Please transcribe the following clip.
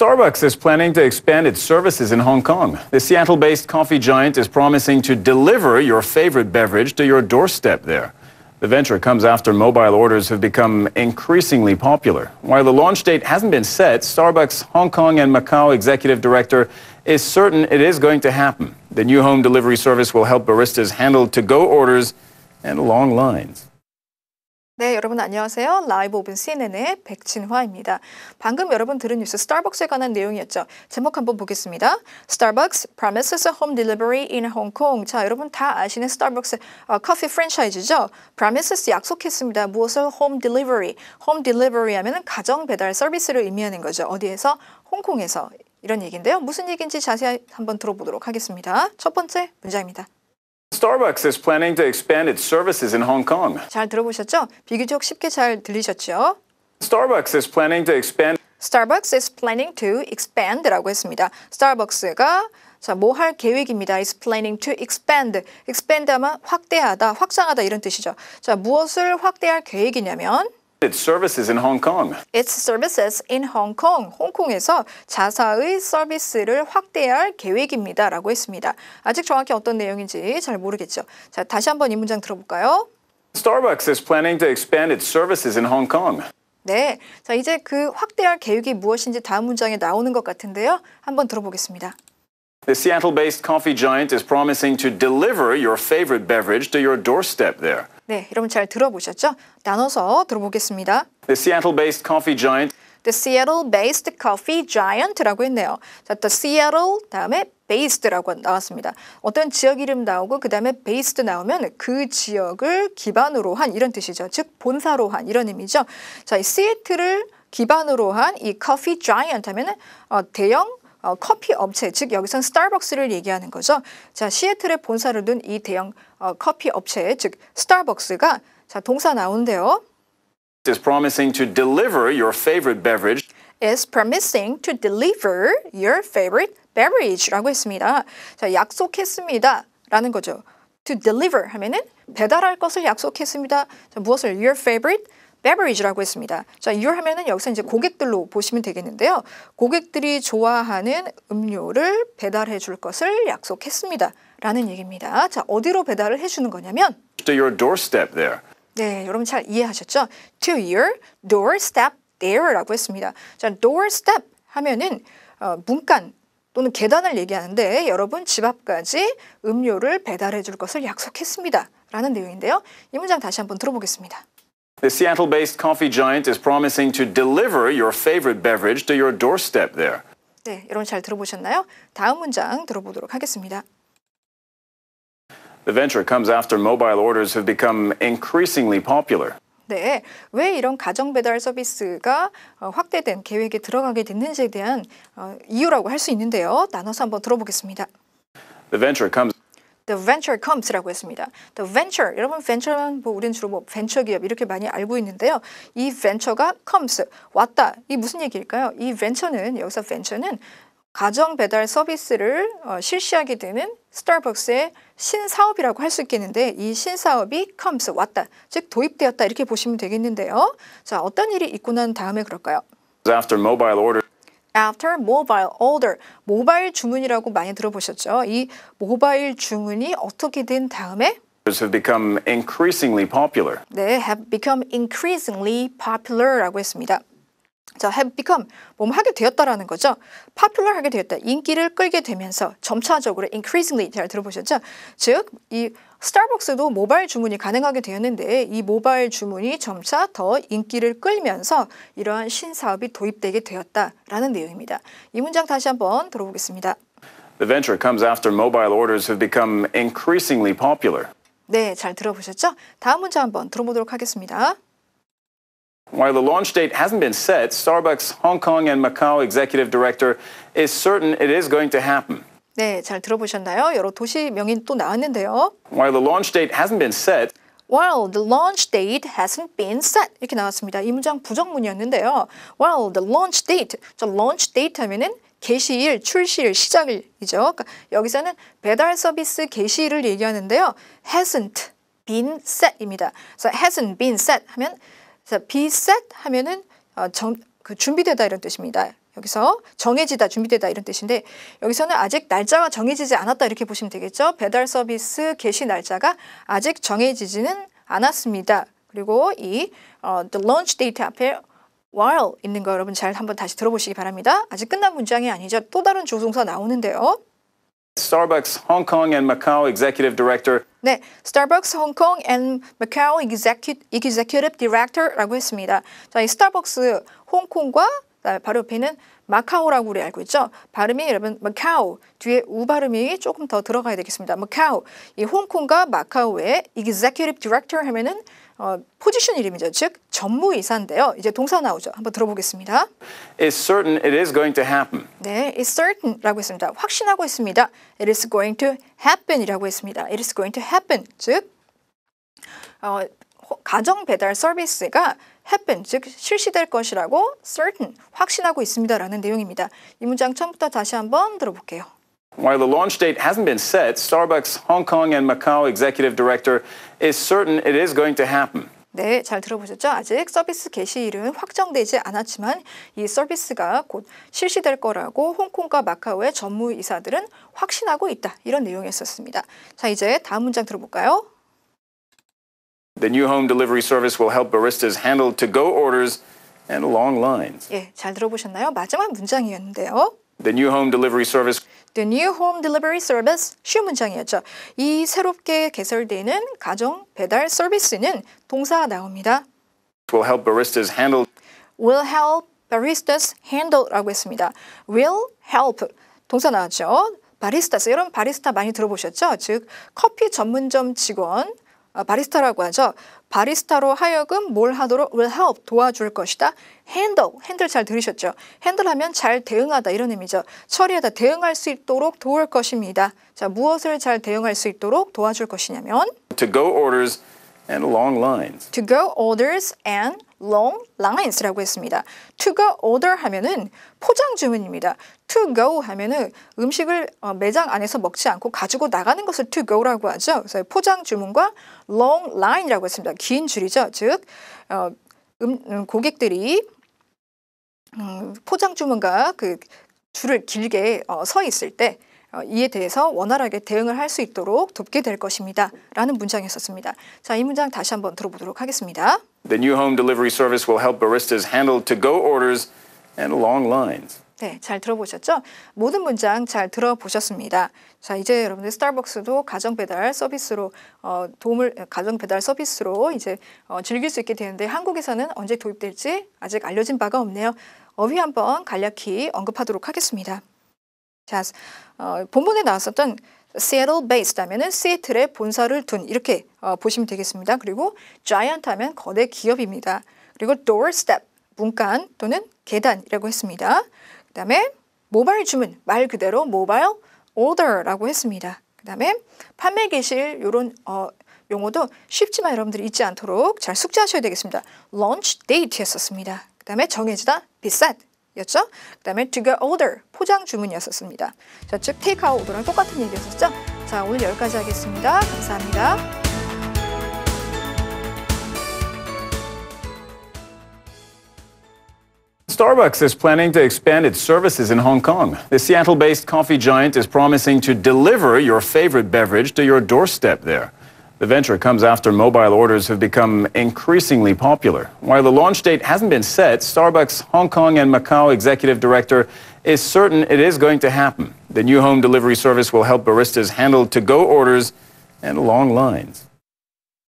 Starbucks is planning to expand its services in Hong Kong. The Seattle-based coffee giant is promising to deliver your favorite beverage to your doorstep there. The venture comes after mobile orders have become increasingly popular. While the launch date hasn't been set, Starbucks Hong Kong and Macau executive director is certain it is going to happen. The new home delivery service will help baristas handle to-go orders and long lines. 네, 여러분 안녕하세요. 라이브 오븐 CNN의 백진화입니다. 방금 여러분 들은 뉴스 스타벅스에 관한 내용이었죠. 제목 한번 보겠습니다. Starbucks promises home delivery in Hong Kong. 자, 여러분 다 아시는 스타벅스 커피 프랜차이즈죠. promises 약속했습니다. 무엇을 home delivery. home delivery 하면은 가정 배달 서비스를 의미하는 거죠. 어디에서? 홍콩에서. 이런 얘기인데요. 무슨 얘기인지 자세히 한번 들어보도록 하겠습니다. 첫 번째 문장입니다. Starbucks is planning to expand its services in Hong Kong. 잘 들어보셨죠? 비교적 쉽게 잘 들리셨죠? Starbucks is planning to expand. Starbucks is planning to expand라고 했습니다. 스타벅스가 뭐 할 계획입니다. is planning to expand. expand 하면 확대하다, 확장하다 이런 뜻이죠. 자, 무엇을 확대할 계획이냐면 Its services in Hong Kong. Its services in Hong Kong. 홍콩에서 자사의 서비스를 확대할 계획입니다. 라고 했습니다. 아직 정확히 어떤 내용인지 잘 모르겠죠. 자, 다시 한번 이 문장 들어볼까요? Starbucks is planning to expand its services in Hong Kong. 네, 자 이제 그 확대할 계획이 무엇인지 다음 문장에 나오는 것 같은데요. 한번 들어보겠습니다. The Seattle-based coffee giant is promising to deliver your favorite beverage to your doorstep there. 네, 여러분 잘 들어보셨죠? 나눠서 들어보겠습니다. The Seattle-based coffee giant. The Seattle-based coffee giant라고 했네요. 자, the Seattle 다음에 based라고 나왔습니다. 어떤 지역 이름 나오고 그 다음에 based 나오면 그 지역을 기반으로 한 이런 뜻이죠. 즉 본사로 한 이런 의미죠. 자, 이 시애틀을 기반으로 한 이 coffee giant 하면은 대형 커피 업체, 즉 여기서는 스타벅스를 얘기하는 거죠. 자, 시애틀에 본사를 둔 이 대형 커피 업체, 즉 스타벅스가 자 동사 나오는데요. Is promising to deliver your favorite beverage. Is promising to deliver your favorite beverage라고 했습니다. 자, 약속했습니다. 라는 거죠. To deliver 하면은 배달할 것을 약속했습니다. 자, 무엇을? Your favorite beverage라고 했습니다. 자, your 하면은 여기서 이제 고객들로 보시면 되겠는데요. 고객들이 좋아하는 음료를 배달해 줄 것을 약속했습니다. 라는 얘기입니다. 자, 어디로 배달을 해주는 거냐면 To your doorstep there. 네, 여러분 잘 이해하셨죠? To your doorstep there라고 했습니다. 자, doorstep 하면은 문간 또는 계단을 얘기하는데 여러분 집 앞까지 음료를 배달해 줄 것을 약속했습니다. 라는 내용인데요. 이 문장 다시 한번 들어보겠습니다. The Seattle-based coffee giant is promising to deliver your favorite beverage to your doorstep there. 네, 여러분 잘 들어보셨나요? 다음 문장 들어보도록 하겠습니다. The venture comes after mobile orders have become increasingly popular. 네, 왜 이런 가정 배달 서비스가 확대된 계획에 들어가게 됐는지에 대한 이유라고 할 수 있는데요. 나눠서 한번 들어보겠습니다. The venture comes. The venture comes라고 했습니다. The venture, 여러분 venture는 우리는 주로 벤처 기업 이렇게 많이 알고 있는데요. 이 venture가 comes, 왔다. 이 무슨 얘기일까요? 이 여기서 venture는 가정 배달 서비스를 실시하게 되는 스타벅스의 신사업이라고 할 수 있겠는데 이 신사업이 comes, 왔다. 즉 도입되었다 이렇게 보시면 되겠는데요. 자, 어떤 일이 있고 난 다음에 그럴까요? After mobile order. After mobile order, 모바일 주문이라고 많이 들어보셨죠? 이 모바일 주문이 어떻게 된 다음에 Have become increasingly popular. 네, have become increasingly popular라고 했습니다. 자, have become 뭐뭐 하게 되었다라는 거죠. popular 하게 되었다. 인기를 끌게 되면서 점차적으로 increasingly 잘 들어보셨죠? 즉, 이 스타벅스도 모바일 주문이 가능하게 되었는데 이 모바일 주문이 점차 더 인기를 끌면서 이러한 신사업이 도입되게 되었다라는 내용입니다. 이 문장 다시 한번 들어보겠습니다. The venture comes after mobile orders have become increasingly popular. 네, 잘 들어보셨죠? 다음 문장 한번 들어보도록 하겠습니다. While the launch date hasn't been set, Starbucks Hong Kong and Macau executive director is certain it is going to happen. 네, 잘 들어보셨나요? 여러 도시명이 또 나왔는데요. While the launch date hasn't been set, While the launch date hasn't been set 이렇게 나왔습니다. 이 문장 부정문이었는데요. While the launch date, 저 launch date 하면은 개시일, 출시일, 시작일이죠. 그러니까 여기서는 배달 서비스 개시일을 얘기하는데요. hasn't been set입니다. 그래서 hasn't been set 하면 be set 하면은 준비되다 이런 뜻입니다. 여기서 정해지다, 준비되다 이런 뜻인데 여기서는 아직 날짜가 정해지지 않았다 이렇게 보시면 되겠죠. 배달 서비스 개시 날짜가 아직 정해지지는 않았습니다. 그리고 이 the launch date 앞에 while 있는 거 여러분 잘 한번 다시 들어보시기 바랍니다. 아직 끝난 문장이 아니죠. 또 다른 조동사 나오는데요. Starbucks Hong Kong and Macau Executive Director. 네, Starbucks Hong Kong and Macau Executive Director라고 했습니다. 자, 이 스타벅스 홍콩과 바로 옆에는 마카오라고 우리 알고 있죠. 발음이 여러분 마카오 뒤에 우 발음이 조금 더 들어가야 되겠습니다. 마카오 이 홍콩과 마카오의 Executive Director 하면은 포지션 이름이죠. 즉 전무이사인데요. 이제 동사 나오죠. 한번 들어보겠습니다. It's certain it is going to happen. 네, it's certain라고 했습니다. 확신하고 있습니다. It is going to happen이라고 했습니다. It is going to happen. 즉 가정 배달 서비스가 happen, 즉 실시될 것이라고 certain, 확신하고 있습니다라는 내용입니다. 이 문장 처음부터 다시 한번 들어볼게요. While the launch date hasn't been set, Starbucks Hong Kong and Macau Executive Director is certain it is going to happen. 네, 잘 들어보셨죠? 아직 서비스 개시일은 확정되지 않았지만 이 서비스가 곧 실시될 거라고 홍콩과 마카오의 전무이사들은 확신하고 있다. 이런 내용이었습니다. 자, 이제 다음 문장 들어볼까요? The new home delivery service will help baristas handle to-go orders and long lines. 예, 잘 들어보셨나요? 마지막 문장이었는데요. The new home delivery service The new home delivery service 쉬운 문장이었죠. 이 새롭게 개설되는 가정 배달 서비스는 동사가 나옵니다. will help baristas handle Will help baristas handle라고 했습니다. Will help 동사 나왔죠. 바리스타스 여러분 바리스타 많이 들어보셨죠? 즉 커피 전문점 직원 바리스타라고 하죠. 바리스타로 하여금 뭘 하도록 will help 도와줄 것이다. 핸들 잘 들으셨죠? 핸들하면 잘 대응하다 이런 의미죠. 처리하다 대응할 수 있도록 도울 것입니다. 자, 무엇을 잘 대응할 수 있도록 도와줄 것이냐면 to-go orders and long lines. To-go orders and long lines라고 했습니다. To-go order 하면은 포장 주문입니다. To-go 하면은 음식을 매장 안에서 먹지 않고 가지고 나가는 것을 to-go라고 하죠. 그래서 포장 주문과 long line이라고 했습니다. 긴 줄이죠. 즉 고객들이 포장 주문과 그 줄을 길게 서 있을 때 이에 대해서 원활하게 대응을 할 수 있도록 돕게 될 것입니다. 라는 문장이었습니다. 자, 이 문장 다시 한번 들어보도록 하겠습니다. The new home delivery service will help baristas handle to-go orders and long lines. 네, 잘 들어보셨죠? 모든 문장 잘 들어보셨습니다. 자, 이제 여러분들 스타벅스도 가정 배달 서비스로 가정 배달 서비스로 이제 즐길 수 있게 되는데 한국에서는 언제 도입될지 아직 알려진 바가 없네요. 어휘 한번 간략히 언급하도록 하겠습니다. 자, 본문에 나왔었던 Seattle based 하면은 시애틀에 본사를 둔 이렇게 보시면 되겠습니다. 그리고 giant 하면 거대 기업입니다. 그리고 doorstep 문간 또는 계단이라고 했습니다. 그 다음에 모바일 주문 말 그대로 모바일 order라고 했습니다. 그 다음에 판매 개시일 이런 용어도 쉽지만 여러분들이 잊지 않도록 잘 숙지하셔야 되겠습니다. launch date 였었습니다. 그 다음에 정해지다 be set 였죠. 그 다음에 to go order 포장 주문이었었습니다. 자, 즉 take out order랑 똑같은 얘기였었죠. 자, 오늘 여기까지 하겠습니다. 감사합니다. Starbucks is planning to expand its services in Hong Kong. The Seattle-based coffee giant is promising to deliver your favorite beverage to your doorstep there. The venture comes after mobile orders have become increasingly popular. While the launch date hasn't been set, Starbucks Hong Kong and Macau Executive Director is certain it is going to happen. The new home delivery service will help baristas handle to-go orders and long lines.